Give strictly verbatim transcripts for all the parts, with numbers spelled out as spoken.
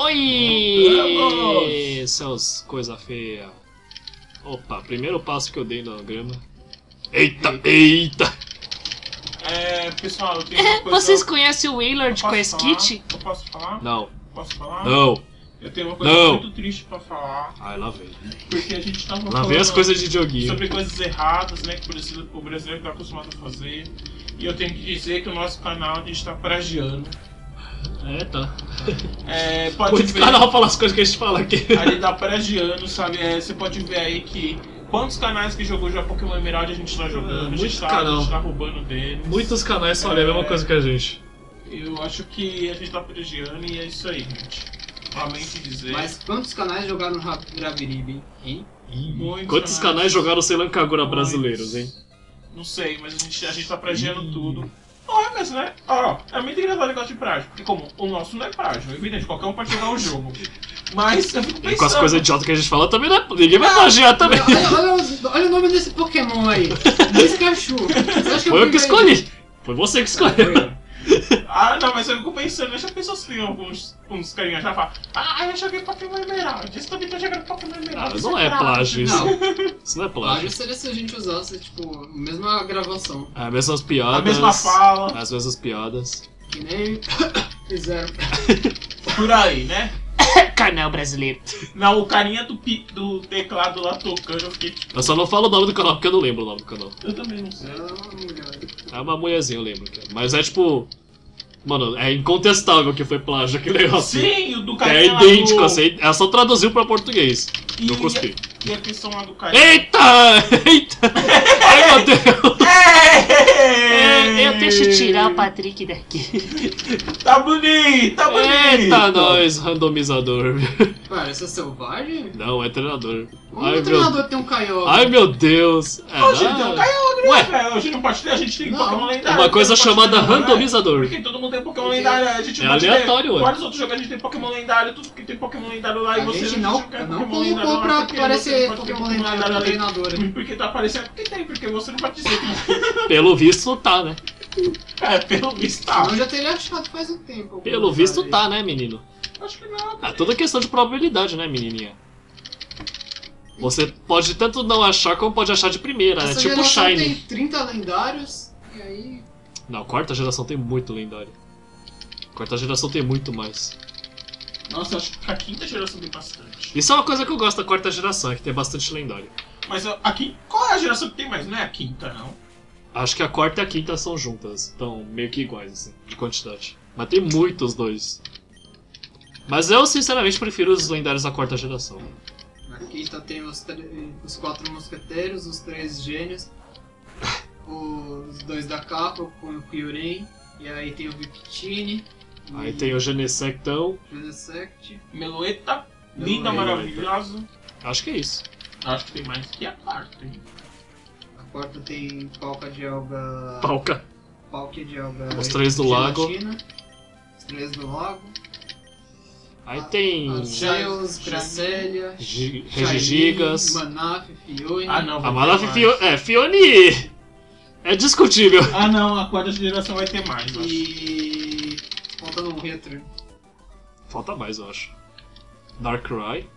Oi! Seus coisa feia. Opa, primeiro passo que eu dei na grama. Eita, eita! É, pessoal, eu tenho uma coisa... Vocês conhecem o Willard com a Posso falar? Skit? Eu posso falar? Não, Posso falar? não. Eu tenho uma coisa Não. muito triste pra falar. Ai, lá vem. Porque a gente tava Lá falando vem as coisas de joguinho. sobre coisas erradas, né, que o brasileiro, o brasileiro tá acostumado a fazer. E eu tenho que dizer que o nosso canal, a gente tá plagiando. É, tá. É, pode Muito ver, canal fala as coisas que a gente fala aqui. a gente tá plagiando, sabe? É, você pode ver aí que quantos canais que jogou já Pokémon Emerald a gente tá jogando, a, gente muito tá, canal. a gente tá roubando deles. Muitos canais falam a mesma coisa que a gente. Eu acho que a gente tá plagiando e é isso aí, gente. Lamento dizer. Mas quantos canais jogaram no Graviribe, hein? Muitos Quantos canais. canais jogaram Sei Lá Kagura Muitos. brasileiros, hein? Não sei, mas a gente, a gente tá plagiando tudo. Não é mesmo, né? Ó, é muito engraçado o negócio de plágio. Porque como o nosso não é plágio, é evidente, qualquer um pode jogar o jogo. Mas eu fico pensando... E com as coisas idiotas que a gente fala também, não é... ninguém vai plagiar também. Olha, olha, olha, olha o nome desse Pokémon aí. Pikachu. Você acha que Foi eu que peguei? escolhi. Foi você que escolheu. Ah, não, mas eu fico pensando, deixa pessoas que tem alguns uns carinhas já falam, ah, eu joguei Pokémon Emerald, isso também tá jogando Pokémon Emerald. Ah, isso não é plágio isso. Não, Isso não é plágio plágio. seria se a gente usasse, tipo, a mesma gravação. É, as mesmas piadas. A mesma fala, As mesmas piadas. Que nem fizeram. por aí, né? Canal brasileiro. Não, o carinha do, pi- do teclado lá tocando, eu fiquei tipo, Eu só não falo o nome do canal porque eu não lembro o nome do canal. eu também não sei. Ah, mulher. É uma mulherzinha, eu lembro. que é. Mas é tipo. Mano, é incontestável que foi plágio aquele negócio. Sim, o do É carinha lá idêntico, do... assim. Ela só traduziu pra português. E, Eu cuspi. e a questão lá do carinha... Eita! Eita! Ai meu Deus! É, eu deixo tirar o Patrick daqui. Tá bonito, tá bonito! Eita, nós, randomizador. Cara, isso é selvagem? Não, é treinador. Como Ai o meu, treinador tem um Caioba? ai meu Deus. É, Hoje dá- tem um Kyogre, Ué. né, velho? Hoje não pode ter, a gente tem Não, Pokémon lendário. Uma coisa não pode chamada ter, não, né? randomizador. Porque todo mundo tem Pokémon lendário, a gente não É pode aleatório, ter. ué. Vários outros jogos a gente tem Pokémon lendário, tudo que tem Pokémon lendário lá e A você gente não, quer não Pokémon lendário colocou lá pra porque aparecer você pode ter Pokémon lendário ali. no treinador. né? Porque tá aparecendo, porque tem, porque você não pode dizer que Pelo visto tá, né? é, pelo visto tá. Senão já teria achado faz um tempo. Pelo visto tá, né, menino? Acho que não. É toda questão de probabilidade, né, menininha? Você pode tanto não achar como pode achar de primeira, né? Essa Tipo geração Shiny. tem trinta lendários, e aí... Não, quarta geração tem muito lendário. Quarta geração tem muito mais. Nossa, acho que a quinta geração tem bastante. Isso é uma coisa que eu gosto da quarta geração, é que tem bastante lendário. Mas ó, aqui, qual é a geração que tem mais? Não é a quinta, não. Acho que a quarta e a quinta são juntas, estão meio que iguais, assim, de quantidade. Mas tem muitos dois. Mas eu, sinceramente, prefiro os lendários da quarta geração. Na quinta tem os, tre- os quatro mosqueteiros, os três gênios, os dois da capa com o Kyurem, e aí tem o Victini, Aí tem o Genesectão, Genesect, Meloeta, linda, Meloeta. maravilhosa. acho que é isso. Acho que tem mais que a quarta, hein? a quarta tem Palca de Alga... Palca. Palca de Alga... Os três do lago. gelatina, Os três do lago. Aí tem Arceus, Gracelia, Gi- Shiny, Regigigas. Manaf, Fione. Ah, não. vai A ter Malaf mais. Fione. É, Fione. É discutível. Ah, não, a quarta geração vai ter mais, eu acho. E... Faltando um retro. Falta mais, eu acho. Darkrai.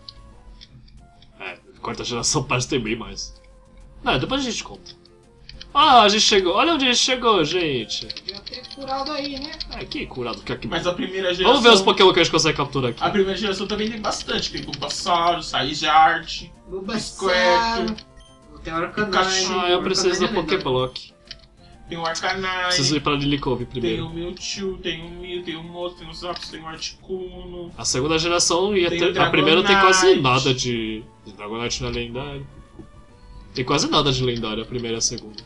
É, quarta geração parece ter bem mais. Não, depois a gente conta. Ah, a gente chegou. Olha onde a gente chegou, gente. Podia ter curado aí, né? É, que curado que aqui. Mas a primeira geração... Vamos ver os Pokémon que a gente consegue capturar aqui. A primeira geração também tem bastante. Tem Bulbasaur, Saiyajart, Bulbasaur. Tem o Arcanine. Pikachu. Ah, eu preciso da Arcanine é lendário. Pokéblock. tem o Arcanine, Preciso ir pra Lilicove tem primeiro. o Mewtwo, tem o Mew, tem o Moto, tem o Zapdos, tem o Articuno. A segunda geração ia Tem ter. o A primeira tem quase Dragonite. nada de. de Dragonite não é lendário. Tem quase nada de lendário a primeira e a segunda.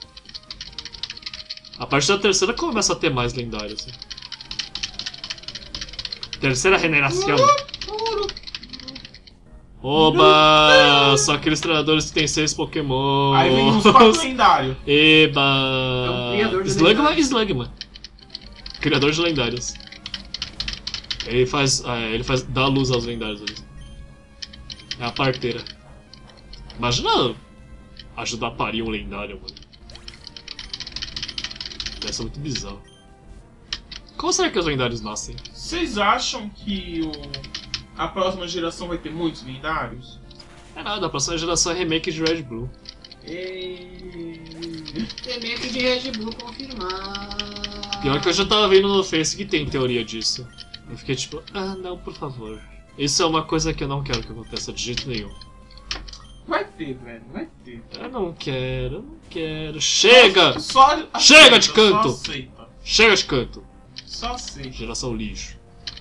A partir da terceira começa a ter mais lendário, assim. Terceira generação. Oba! Só aqueles treinadores que tem seis Pokémon. Aí vem uns quatro lendários. Eba! É o criador de Slugma e lendários. Slugma. Criador de lendários. Ele faz. é, ele faz. dá luz aos lendários ali. É a parteira. Imagina ajudar a parir um lendário, mano. Deve ser muito bizarro. Como será que os lendários nascem? Vocês acham que o A próxima geração vai ter muitos lendários? É nada, a próxima geração é remake de Red Blue. E... Remake de Red Bull confirmar. Pior que eu já tava vendo no Face que tem teoria disso. Eu fiquei tipo, ah não, por favor. Isso é uma coisa que eu não quero que aconteça de jeito nenhum. Vai ter, velho, vai ter. Eu não quero, eu não quero. Chega! Só, só Chega de aceita, canto! Só aceita. Chega de canto! Só aceita. Geração lixo.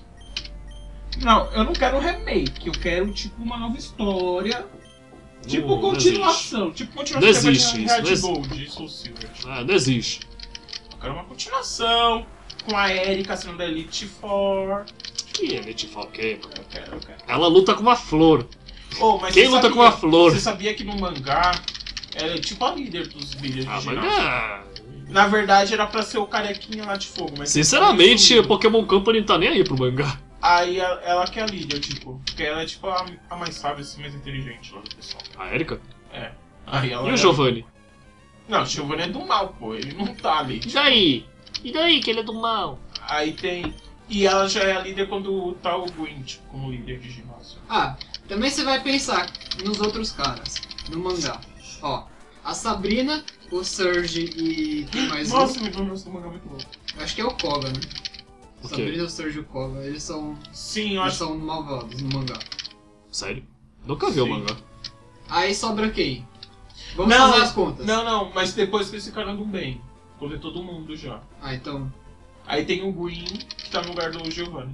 Não, eu não quero um remake, eu quero tipo uma nova história. Tipo Não, não continuação. Tipo Não continuação existe de isso, Red não existe. Gold e Soul Silver. Ah, não existe. Eu quero uma continuação. Com a Erika sendo da Elite Four. Que Elite Four, ok, mano. Eu quero, eu quero. Ela luta com uma flor. Oh, mas Quem você luta sabia- com uma flor? Você sabia que no mangá ela é tipo a líder dos líderes Ah, de mas ginásio? ah, Na verdade era pra ser o carequinha lá de fogo, mas... sinceramente, Isso- Pokémon Company não tá nem aí pro mangá. Aí a- ela que é a líder, tipo. Porque ela é tipo a, a mais sábia, assim, mais inteligente lá do pessoal. A Erika? É. Aí ela E é- o Giovanni? Não, o Giovanni é do mal, pô. Ele não tá ali. E daí? E daí que ele é do mal? Aí tem... E ela já é a líder quando tá o Green, tipo, como líder de ginásio. Ah, também você vai pensar nos outros caras, no mangá. Ó, a Sabrina, o Surge e tem mais Nossa, um. me lembrou esse mangá muito louco. Acho que é o Koga, né? O quê? Sabrina, o Surge e o Koga, eles são, Sim, eu eles acho... são malvados no mangá. Sério? Nunca vi o Sim. mangá. Aí sobra quem? Vamos Não, fazer as contas. Não, não, mas depois que esse cara do bem. Coletou todo mundo já. Ah, então. Aí tem o Green, que tá no lugar do Giovanni.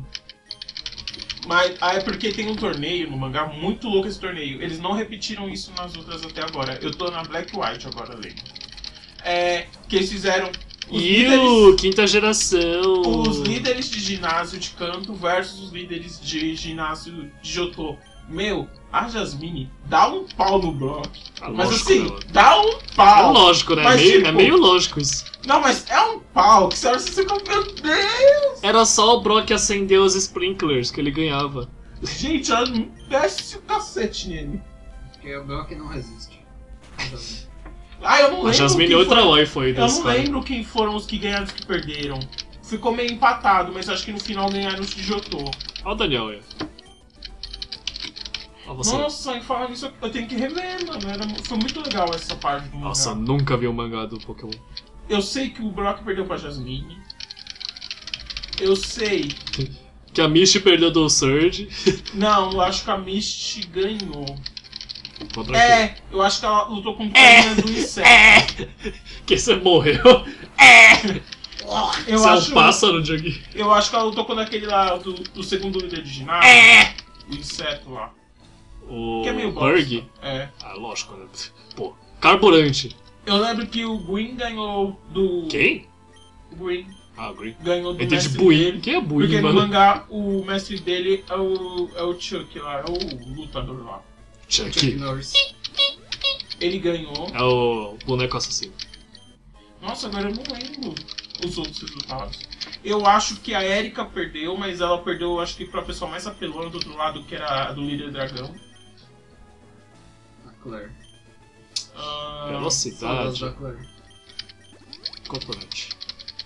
Mas ah, é porque tem um torneio no mangá, muito louco esse torneio. Eles não repetiram isso nas outras até agora. Eu tô na Black White agora, lendo. É, que eles fizeram os E líderes, o quinta geração. os líderes de ginásio de canto versus os líderes de ginásio de Jotô. Meu, a Jasmine dá um pau no Brock. Ah, Mas lógico, assim, né? dá um É pau. lógico, né? É Mas, meio, tipo- é meio lógico isso. Não, mas é um pau que você olha e você fica, meu Deus. Era só o Brock acender os sprinklers que ele ganhava. Gente, ela desce o cacete nele. Porque o Brock não resiste. Ah, eu não lembro. A Jasmine quem é outra foram- waifu aí Eu desse não cara. lembro quem foram os que ganharam e os que perderam. Ficou meio empatado, mas acho que no final ganharam os de Jotô. Olha o Daniel aí. Olha você. Nossa, em falar nisso, eu tenho que rever, mano. Era, foi muito legal essa parte do mangá. Nossa, nunca vi o mangá do Pokémon. Eu sei que o Brock perdeu pra Jasmine. Eu sei. Que a Misty perdeu do Surge. Não, eu acho que a Misty ganhou. Contra quem? É, eu acho que ela lutou contra o do inseto. Que você morreu. Eu Você acho, é um pássaro, Juggy. eu acho que ela lutou contra aquele lá do, do segundo líder de ginásio. O inseto lá. O Que é meio Burg. bosta. É. Ah, lógico, né? Pô, carburante. Eu lembro que o Green ganhou do. Quem? O Green Ah, Green. ganhou do Entendi mestre Buin. dele. Quem é Buin, Porque no mano? mangá o mestre dele é o, é o Chuck lá, é o lutador lá. Chuck Chuck. Norris. Ele ganhou. É o boneco assassino. Nossa, agora eu não lembro os outros resultados. Eu acho que a Erika perdeu, mas ela perdeu, acho que pra pessoa mais apelona do outro lado, que era a do líder dragão. A Claire. Ah, Saudades Velocidade. da Claire. Componente.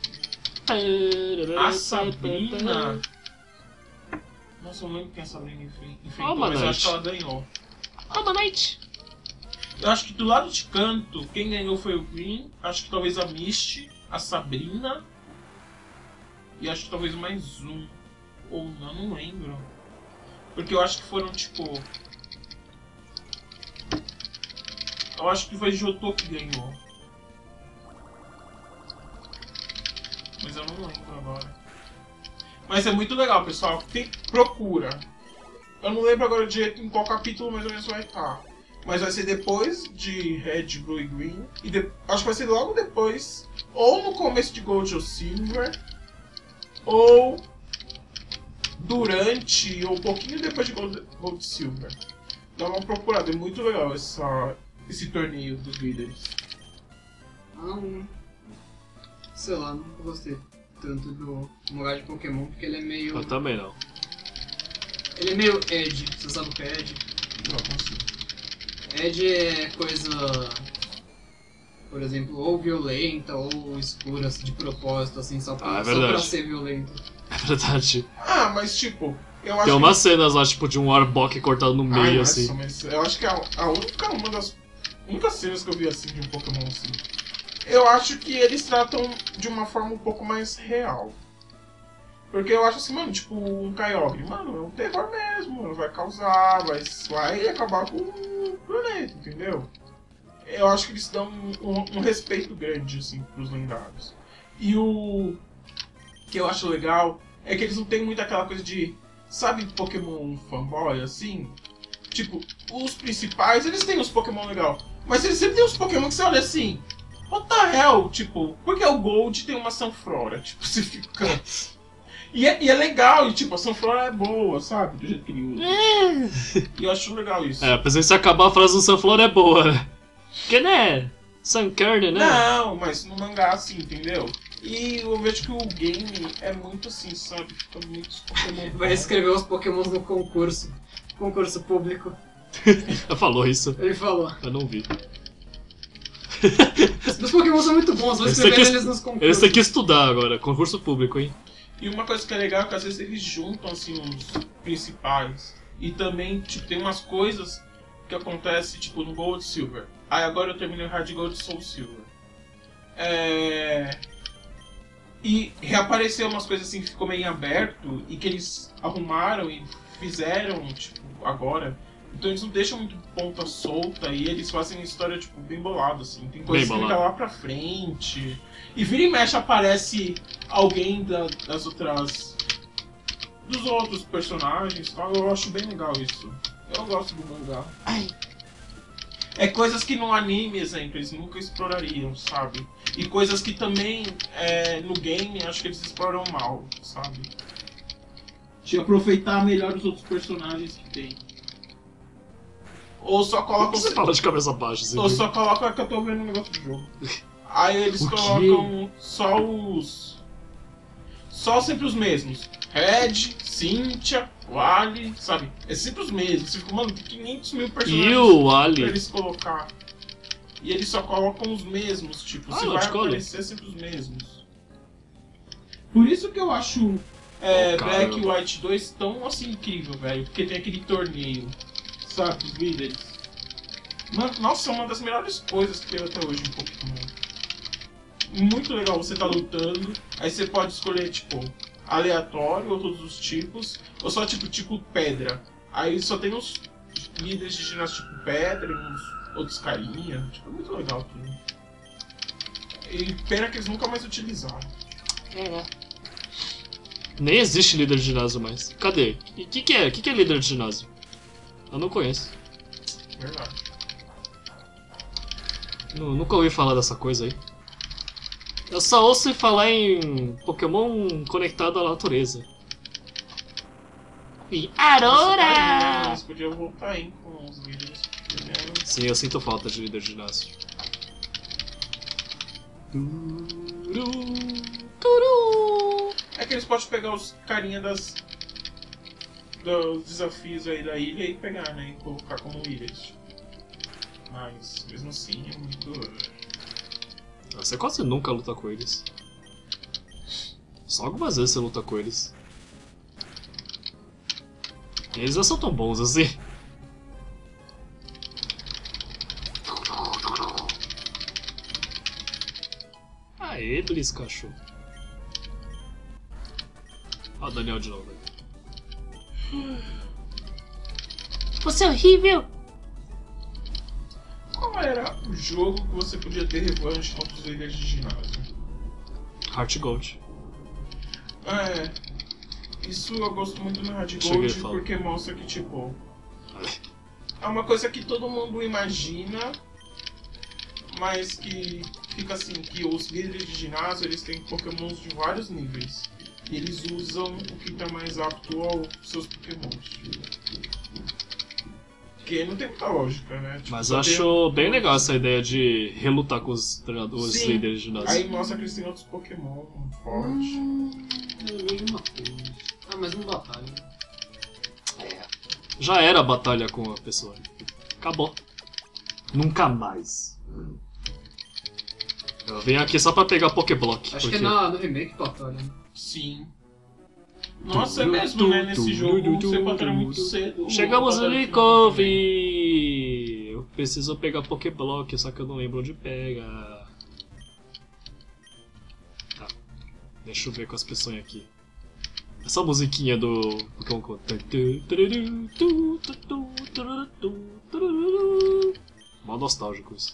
a Sabrina. Nossa, eu não lembro quem a Sabrina enfren- enfrentou, Oh, mas eu Manite. acho que ela ganhou. Toma, Night. Eu acho que do lado de canto, quem ganhou foi o Green, acho que talvez a Misty, a Sabrina e acho que talvez mais um. Ou não, não lembro. Porque eu acho que foram tipo. Eu acho que foi Jotô que ganhou. Mas eu não lembro agora. Mas é muito legal, pessoal. Tem, procura. Eu não lembro agora direito em qual capítulo mais ou menos vai estar. Mas vai ser depois de Red, Blue e Green. E de- acho que vai ser logo depois. Ou no começo de Gold ou Silver. Ou durante ou um pouquinho depois de Gold, Gold e Silver. Dá uma procurada. É muito legal essa, esse torneio dos líderes. Não. Sei lá, nunca gostei tanto do mangá de Pokémon porque ele é meio. Eu também não. Ele é meio Edge. Você sabe o que é Edge? Não consigo. Edge é coisa. Por exemplo, ou violenta ou escura assim, de propósito, assim, só pra, Ah, é só pra verdade. ser violento. É verdade. Ah, mas tipo, Eu acho Tem que- umas cenas lá, tipo, de um Arbok cortado no Ai, meio, nossa, assim. mas eu acho que a, a única, uma das únicas cenas que eu vi assim de um Pokémon assim. Eu acho que eles tratam de uma forma um pouco mais real. Porque eu acho assim, mano, tipo, um Kyogre, mano, é um terror mesmo, vai causar, vai, vai acabar com o planeta, entendeu? Eu acho que eles dão um, um- um respeito grande, assim, pros lendários. E o que eu acho legal é que eles não têm muito aquela coisa de, sabe, Pokémon fanboy, assim? Tipo, os principais, eles têm os Pokémon legal, mas eles sempre têm os Pokémon que você olha assim, what the hell? Tipo, porque o Gold tem uma Sanflora, tipo, você fica... E é, e é legal, e tipo, a Sanflora é boa, sabe? Do jeito que ele usa. E eu acho legal isso. É, apesar de se acabar a frase do Sunflower é boa, né? Porque, né? Sunkern, né? Não, mas no mangá assim, entendeu? E eu vejo que o game é muito assim, sabe? Fica muitos Pokémon. Vai escrever os Pokémons no concurso. Concurso público. Falou isso. Ele falou. Eu não vi. Os Pokémon são muito bons, vou Eles escrever têm que- eles nos concursos. Eles têm que estudar agora, concurso público, hein? E uma coisa que é legal é que às vezes eles juntam assim os principais. E também, tipo, tem umas coisas que acontecem, tipo, no Gold e Silver. Aí agora eu terminei o Hard Gold e Soul Silver. É... E reapareceu umas coisas assim que ficou meio em aberto e que eles arrumaram e fizeram, tipo, agora. Então eles não deixam muito ponta solta e eles fazem a história, tipo, bem bolada, assim. Tem coisas Bem que fica bolado. lá pra frente. E vira e mexe aparece alguém da- das outras... dos outros personagens e tal. Eu acho bem legal isso. Eu gosto do mangá. Ai, É coisas que no anime, exemplo, eles nunca explorariam, sabe? E coisas que também é, no game acho que eles exploram mal, sabe? De aproveitar melhor os outros personagens que tem. Ou só Por colocam. que você fala de cabeça baixa, assim? Ou só colocam é que eu tô vendo o negócio do jogo. Aí eles O quê? colocam só os. Só sempre os mesmos. Red, Cynthia, Wally, sabe? É sempre os mesmos. Você fica, mano, tem quinhentos mil personagens E o pra Ali? eles colocar. E eles só colocam os mesmos, tipo, Ah, se não, vai de cola. aparecer sempre os mesmos. Por isso que eu acho é, Oh, Black e caramba. White dois tão assim incrível, velho. Porque tem aquele torneio, sabe, os líderes. Mano, nossa, é uma das melhores coisas que teve até hoje em Pokémon. Muito legal, você tá lutando, aí você pode escolher, tipo, aleatório ou todos os tipos, ou só tipo, tipo pedra. Aí só tem uns líderes de ginásio tipo pedra e uns outros carinha. Tipo, é muito legal tudo. E pena que eles nunca mais utilizaram. é, né? Nem existe líder de ginásio mais. Cadê? E o que, que é? O que, que é líder de ginásio? Eu não conheço. Verdade. Nu- nunca ouvi falar dessa coisa aí. Eu só ouço falar em Pokémon conectado à natureza. E Nossa, carinha, Aurora! Eles podiam voltar aí com os líderes. porque, Sim, eu sinto falta de líder de ginásio. Turu, turu. É que eles podem pegar os carinha das. dos desafios aí da ilha e pegar, né? E colocar como ilhas. Mas mesmo assim é muito. Você quase nunca luta com eles. Só algumas vezes você luta com eles. E eles não são tão bons assim. Aê, Bliss, cachorro. Ó, o Daniel de novo. Você é horrível! Qual era o jogo que você podia ter revanche contra os líderes de ginásio? Heart Gold. É. Isso eu gosto muito no Hard Cheguei a Gold falar. porque mostra que, tipo. É uma coisa que todo mundo imagina, mas que fica assim, que os líderes de ginásio eles têm pokémons de vários níveis. E eles usam o que tá mais apto aos seus pokémons. Que não tem muita lógica, né? Tipo, Mas só eu tem- acho bem legal essa ideia de relutar com os, treinadores, os Sim. líderes de ginásio. Aí mostra que eles têm outros pokémon fortes. Hum, nenhuma coisa. Ah, mas não batalha. Já era a batalha com a pessoa. Acabou. Nunca mais. Eu venho aqui só pra pegar Pokéblock. Acho porque... que é na, no remake batalha. Né? Sim. Nossa, é mesmo, né? Nesse jogo você batalha muito cedo. Chegamos Batalha em no final Cove! também. Eu preciso pegar Pokéblock, só que eu não lembro onde pega. Tá. Deixa eu ver com as pessoas aqui. Essa musiquinha do Pokémon Go. Mó nostálgico isso.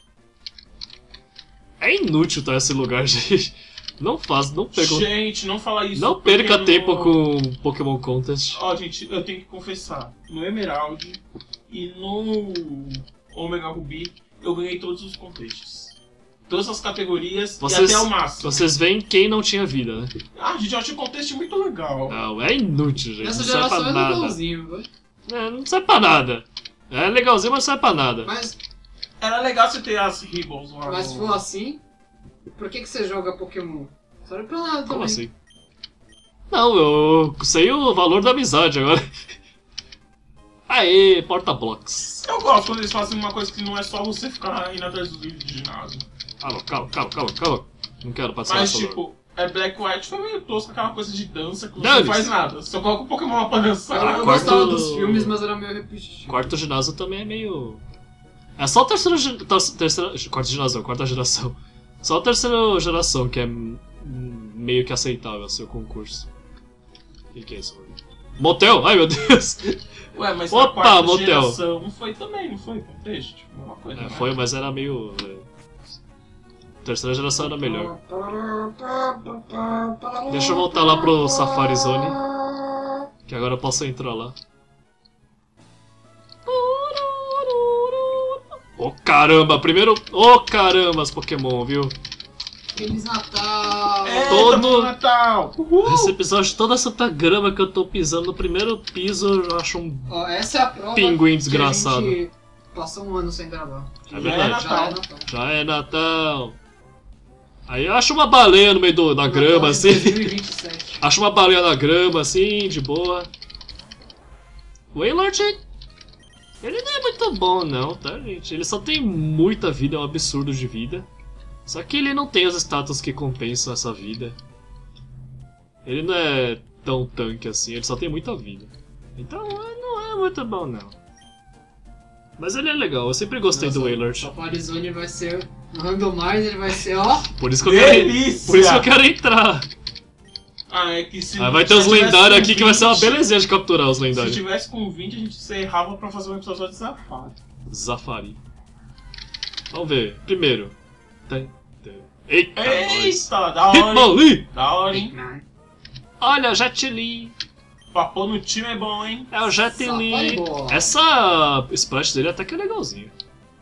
É inútil tá esse lugar, gente. Não faz, não perca, Gente, não fala isso. não perca porque tempo no- com Pokémon Contest. Ó, gente, eu tenho que confessar. No Emerald e no Omega Ruby, eu ganhei todos os contests. Todas as categorias Vocês, e até o máximo. vocês veem quem não tinha vida, né? Ah, gente, eu achei o contest muito legal. Não, é inútil, gente. Nessa não serve geração pra é nada. legalzinho, vai. É, não serve pra nada. É legalzinho, mas não serve pra nada. Mas, Era legal você ter as Ribbles lá. mas se no- for assim, por que, que você joga Pokémon? Serve pra nada Como também. assim? Não, eu sei o valor da amizade agora. Aê, porta-blocks. Eu gosto quando eles fazem uma coisa que não é só você ficar indo atrás dos livros de ginásio. Calma, calma, calma, calma, calma. Não quero passar Mas, essa dor. tipo, é Black White foi meio tosco, aquela coisa de dança que você Dane-se. não faz nada. Só coloca o Pokémon lá pra Eu, dançar. eu quarto- gostava dos filmes, mas era meio repetitivo. Quarto ginásio também é meio... É só a terceira, ge- ter- terceira... Quarto ginásio, não, quarta geração. Só a terceira geração que é hum, meio que aceitável, seu concurso. O que, que é isso? Motel? Ai, meu Deus! Ué, mas Opa, na quarta motel. geração foi também, não foi? Contexto? Tipo, uma coisa, É, né? foi, mas era meio... é, Terceira geração era melhor. Deixa eu voltar lá pro Safari Zone, que agora eu posso entrar lá. Oh caramba, primeiro... Oh caramba, os Pokémon, viu? Feliz Natal! É, Todo- todo Natal! Uhul! Esse episódio, toda essa grama que eu tô pisando, no primeiro piso eu já acho um... Ó, essa é a prova Pinguim que desgraçado. a gente passou um ano sem gravar. É Já verdade. é Já é Natal. Natal. Já é Natal. Aí eu acho uma baleia no meio do, da grama, Natal de assim. dois mil e vinte e sete. Acho uma baleia na grama, assim, de boa. O Wailord, ele não é muito bom não, tá, gente? Ele só tem muita vida, é um absurdo de vida. Só que ele não tem os status que compensam essa vida. Ele não é tão tanque assim, ele só tem muita vida. Então não é muito bom não. Mas ele é legal, eu sempre gostei Nossa, do Wailord. Safari Zone vai ser. No Randomizer ele vai ser, ó. Por isso que eu quero, Delícia! por isso que eu quero entrar. Ah, é que se Aí vai ter os se tivesse lendários com aqui que vai ser uma vinte, belezinha de capturar os Se lendários. tivesse com vinte, a gente encerrava pra fazer um episódio só de safado. Zafari. Vamos ver. Primeiro. Tan, tan. Eita, nós. Eita, da hora, hein? Hitmonlee! Da hora, hein? Olha, Jet Li. Pra pôr no time é bom, hein? É o Jet Li. Safari boa. Essa splash dele até que é legalzinho.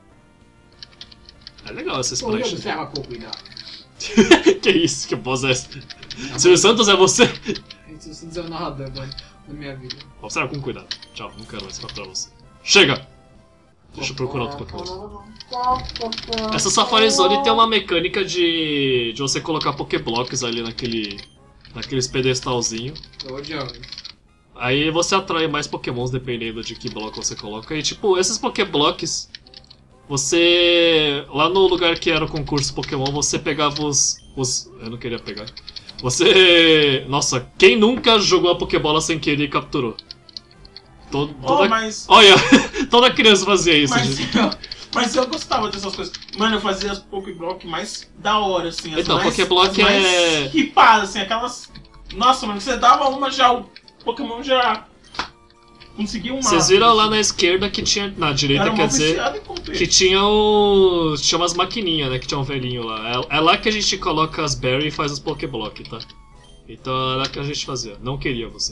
É legal essa Olha, splash. observa com cuidado. Que isso? Que voz é essa? Silvio Santos é você? Isso você dizer o narrador agora, da minha vida. Observa com cuidado. Tchau, não quero mais capturar você. Chega! Deixa eu procurar outro Pokémon. Essa Safari Zone tem uma mecânica de, de você colocar Pokéblocks ali naquele, naqueles pedestalzinho. Tô odiando. Aí você atrai mais Pokémons dependendo de que bloco você coloca. E tipo, esses Pokéblocks, você... Lá no lugar que era o concurso Pokémon, você pegava os... os eu não queria pegar. Você... Nossa, quem nunca jogou a Pokébola sem querer e capturou? Todo, Oh, toda... mas... Olha, toda criança fazia isso, Mas gente. eu, mas eu gostava dessas coisas. Mano, eu fazia as Pokéblock mais da hora, assim. As Então, mais, Pokéblock as mais é- ripadas, assim, aquelas... Nossa, mano, você dava uma já, o Pokémon já conseguia uma. Vocês viram lá na esquerda que tinha... Na direita, Era quer mó dizer... viciado em contexto. Que tinha o... Tinha umas maquininhas, né? Que tinha um velhinho lá. É, é lá que a gente coloca as berry e faz os Pokéblock, tá? Então é lá que a gente fazia. Não queria você.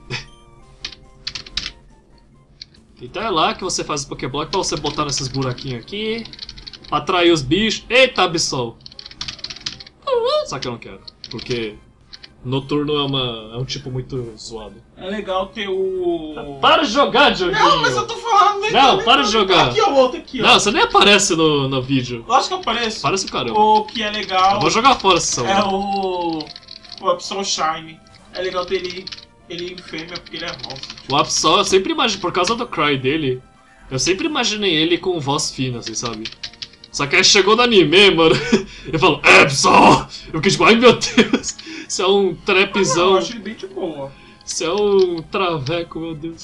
Então é lá que você faz os Pokéblock pra você botar nesses buraquinhos aqui. Pra atrair os bichos. Eita, Absol! Só que eu não quero. Porque... Noturno é, uma, é um tipo muito zoado. É legal ter o... Para de jogar, Dioguinho! Não, mas eu tô falando... nem Não, tô- para de jogar. Aqui, ó, o outro aqui, ó. Não, você nem aparece no, no vídeo. Lógico que eu apareço. Parece o caramba. O que é legal... Eu vou jogar fora esse É celular. o... O Absol Shine. É legal ter ele... Ele em fêmea, porque ele é rosa. O Absol, eu sempre imaginei, por causa do cry dele, eu sempre imaginei ele com voz fina, assim, sabe? Só que aí chegou no anime, mano, eu falo, Absol! Eu fiquei tipo, ai meu Deus, Você é um Não, trapzão. eu achei bem de boa. Você é um traveco, meu Deus.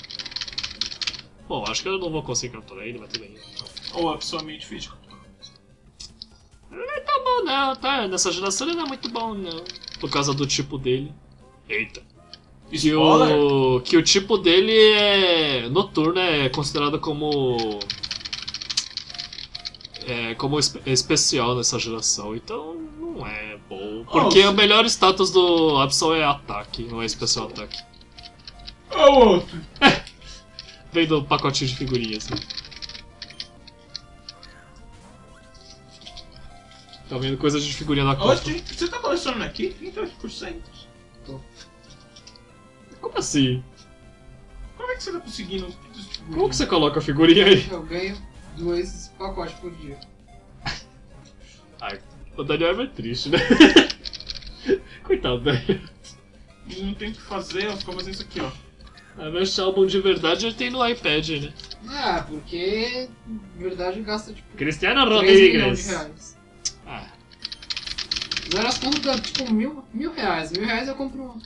Bom, acho que eu não vou conseguir capturar ele, mas tudo bem. Ou a pessoa meio difícil. Não tá bom não, tá? Nessa geração ele não é muito bom não. Por causa do tipo dele. Eita. Que Spoiler? o, que o tipo dele é noturno, é considerado como... É, como espe- especial nessa geração, então não é bom. Porque Oh, o melhor status do Absol é ataque, não é especial ataque. É o outro. Vem do pacotinho de figurinhas. Né? Tá vendo coisa de figurinha na costa. Oxe, você tá colecionando aqui? trinta e oito por cento. Como assim? Como é que você tá conseguindo? Como que você coloca a figurinha aí? Eu ganho dois pacotes por dia. Ai, o Daniel é meio triste, né? Coitado do Daniel. Não tem o que fazer, eu fico fazendo isso aqui, ó. A ver álbum de verdade ele tem no iPad, né? Ah, porque na verdade gasta tipo Cristiano três milhões de Rodrigues. reais. Ah, No elas contam tipo mil, mil reais. Mil reais eu compro um-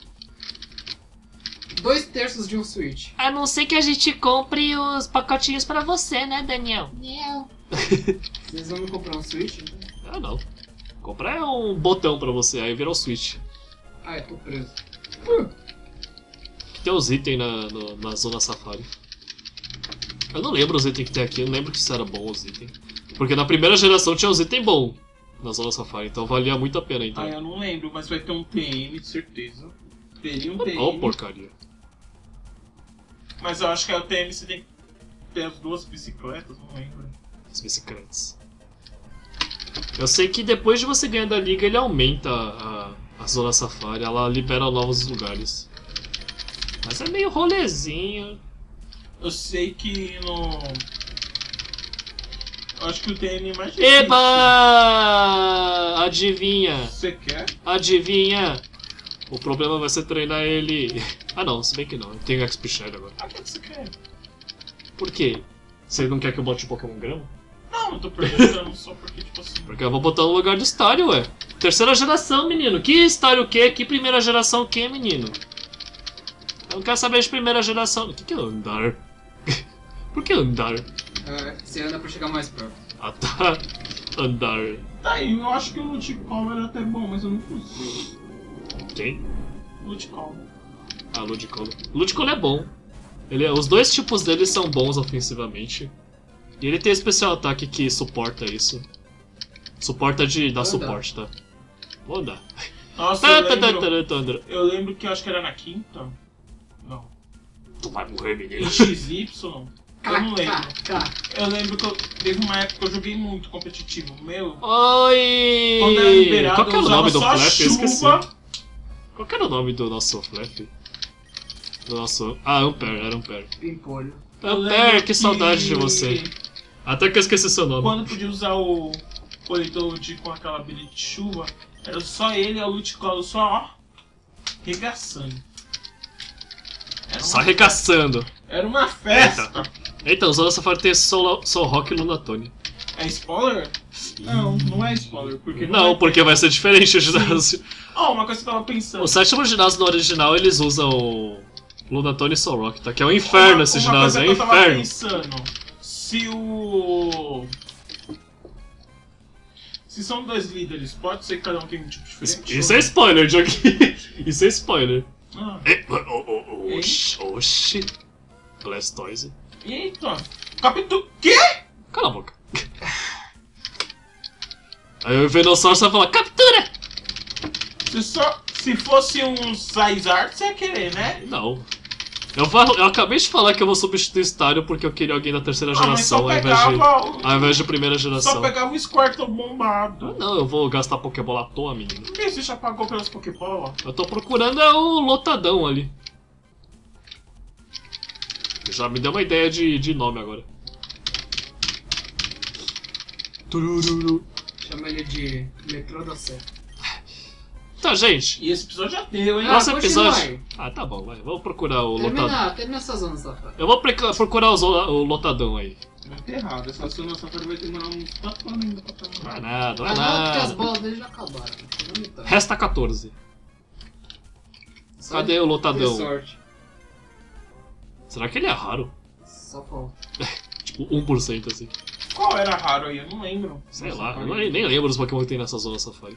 dois terços de um Switch. A não ser que a gente compre os pacotinhos pra você, né, Daniel? Não. Vocês vão me comprar um Switch? Então? ah não. Comprar um botão pra você, aí vira o Switch. Ah, eu tô preso. Tem os itens na, no- na zona safari. Eu não lembro os itens que tem aqui, eu não lembro que isso era bom os itens. Porque na primeira geração tinha os itens bons na zona safari, então valia muito a pena então. Ah, eu não lembro, mas vai ter um T M, de certeza. Teria um T M. Oh, porcaria. Mas eu acho que é o T M você tem que ter as duas bicicletas, não lembro. As bicicletas. Eu sei que depois de você ganhar da liga, ele aumenta a, a zona safari, ela libera novos lugares. Mas é meio rolezinho. Eu sei que no. Eu acho que o T M é mais difícil. Eba! Adivinha? Você quer? Adivinha? O problema vai ser treinar ele. Ah não, se bem que não, eu tenho X P Share agora. Ah, o que você quer? Por quê? Você não quer que eu bote Pokémon Grama? Não, eu tô perguntando só porque, tipo assim. Porque eu vou botar no lugar do Stario, ué. Terceira geração, menino. Que Stario o quê? Que primeira geração o quê, menino? Eu não quero saber de primeira geração. O que, que é andar? Por que andar? É, você anda pra chegar mais perto. Ah tá. Andar. Tá aí, eu acho que o Ludicol era até bom, mas eu não consigo. Quem? Ludicol. Ah, Ludicolo. Ludicolo é bom. Ele é- os dois tipos dele são bons ofensivamente. E ele tem especial ataque que suporta isso. Suporta de dar Vou andar. suporte, tá? Vou andar. Nossa, Tá, eu tá, tá, lembro, tá, tá, tá. eu lembro que eu acho que era na quinta. Não. Tu vai morrer, Em menino. X Y. Eu não lembro. K. Eu lembro que eu, teve uma época que eu joguei muito competitivo. Meu, Oi! quando era liberado, Qual que eu era o usava nome do só Flap? Eu esqueci. chuva. Qual que era o nome do nosso Flap? Do nosso... Ah, Ampere, era Ampere. Pimpolho. Eu Ampere, lembro que saudade de você. Até que eu esqueci seu nome. Quando podia usar o Politoad com aquela habilidade de chuva, era só ele e a Ludicolo só, ó, regaçando. Era Só uma, arregaçando. era uma festa. Então, o Zona Safari tem Soul, Soul Rock e Lunatone. É spoiler? Não, não é spoiler. Porque Não, vai porque ter- vai ser diferente o ginásio. Ó, uma coisa que eu tava pensando. O sétimo ginásio no original eles usam Lunatone e Soul Rock, tá? Que é um inferno Uma- esse uma ginásio, é um coisa que eu tava inferno. pensando, se o... Se são dois líderes, pode ser que cada um tem um tipo diferente? Isso é spoiler, Joguinho. Isso é spoiler. Ah, É, oh, oh, oh, Oxi, oxi. Blastoise. eita. Capítulo... Quê? Cala a boca. Aí o Venossauro vai falar, captura! Se, só, se fosse um Charizard, você ia querer, né? Não. Eu, falo, eu acabei de falar que eu vou substituir o Stario porque eu queria alguém da terceira Ah, mas só geração ao invés, de, pegava, o- ao invés de primeira só geração. pegava o Squirtle Ah, bombado. não, eu vou gastar Pokébola à toa, menino. Por que você já pagou pelas Pokébola? Eu tô procurando é o lotadão ali. Já me deu uma ideia de, de nome agora. Turururu. Chama ele de metrô da Sé. Tá, gente. E esse episódio já deu, hein? Ah, Nosso continua episódio. aí. Ah, tá bom, vai. Vamos procurar o lotadão. Termina, termina essas zonas safari. Eu vou pre- procurar o, zo- o lotadão aí. Muito errado, essa zona safari vai demorar uns quatro anos ainda pra Não é terminar. nada, não é Ah, não, porque as nada. bolas dele já acabaram. Não me tá. Resta quatorze. Só Cadê o ter lotadão? sorte. Será que ele é raro? Só falta. Tipo, um por cento assim. Qual era raro aí? Eu não lembro. Sei lá, eu não- nem lembro dos Pokémon que tem nessa zona safari.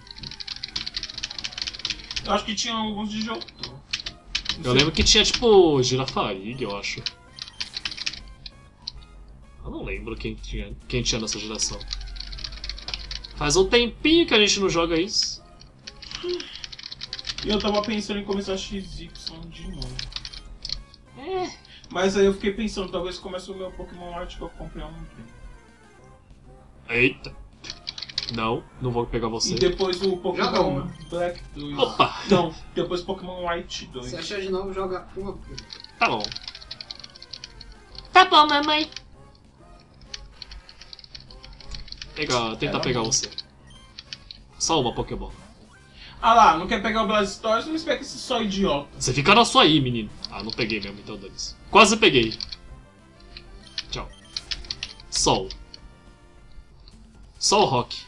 Eu acho que tinha alguns de Johto. Eu lembro que tinha tipo Girafarig, eu acho. Eu não lembro quem tinha, quem tinha nessa geração. Faz um tempinho que a gente não joga isso. E eu tava pensando em começar X Y de novo. É, Mas aí eu fiquei pensando, talvez comece o meu Pokémon Art que eu comprei há um tempo. Eita. Não, não vou pegar você. E depois o Joga Pokémon uma. Black dois. Opa! Não, depois Pokémon White dois. Se achar de novo, joga uma. Tá bom. tá bom, mamãe. Pega, tentar Era pegar bom. você. Só uma Pokémon. Ah lá, não quer pegar o Blastoise? Não espera que esse só idiota. Você fica na sua aí, menino. Ah, não peguei mesmo, então dane-se. Quase peguei. Tchau. Sol. Sol Rock.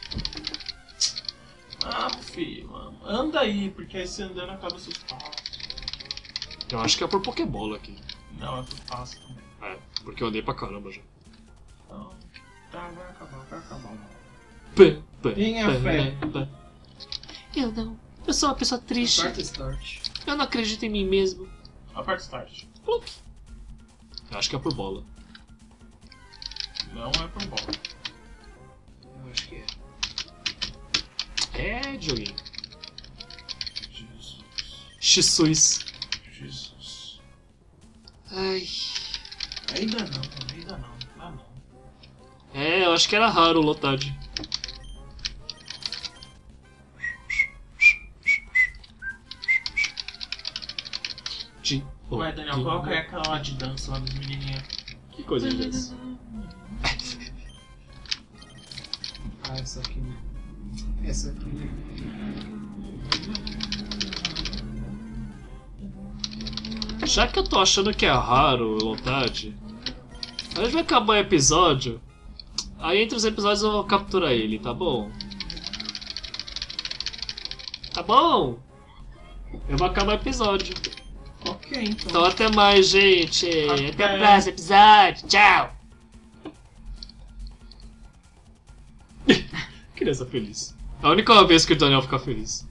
Ah, meu filho, mano. Anda aí, porque aí você andando acaba seus passos. Eu acho que é por Pokébola aqui. Não, é por passo também. É, porque eu andei pra caramba já. Então, tá, vai acabar, vai acabar. Mano. Pã, pã, Tenha pã, fé. pã. Eu não. Eu sou uma pessoa triste. Aperta start. Eu não acredito em mim mesmo. Aperta start. Eu acho que é por bola. Não é por bola. Eu acho que é. É, Dioguinho. Jesus. Xisuis. Jesus. Ai. Ainda não, ainda não. Ah, não. É, eu acho que era raro o Lotad. Jin. Ué, Daniel, qual que é aquela lá de dança lá das menininhas? Que coisa de dança. Ah, essa aqui. Essa aqui. Já que eu tô achando que é raro o Lotad, a gente vai acabar o episódio. Aí entre os episódios eu vou capturar ele, tá bom? Tá bom? Eu vou acabar o episódio. Ok, então. Então até mais, gente. Até o próximo episódio. Tchau. Criança feliz. A única vez que o Daniel fica feliz.